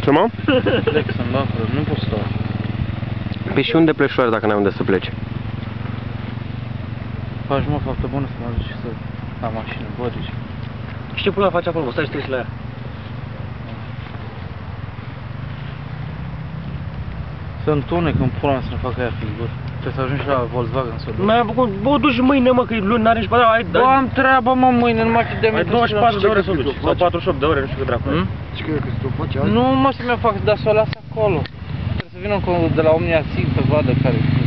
Ce, mă? Plec să-mi dau acolo, nu pot sta. Păi și unde pleci, Floare, dacă n-ai unde să pleci? Faci, mă, faptă bună să mă duci să... la mașină, bărici. Și ce pula faci acolo? Stai și te uiți la ea. Să întunec în pula mea să ne facă aia figur. Trebuie să ajungi la Volkswagen să o duci. Mai făcut, bă, duci mâine, mă, că e luni, n-are nici pe ai... Bă, am treabă, mă, mâine, numai că de Ai 24 de ore să o duci, sau 48 de ore, nu știu cât dracu. Și cred că se o face azi? Nu, mă, să mi-o fac, dar să o las acolo. Trebuie să vină de la Omnia Sig să vadă care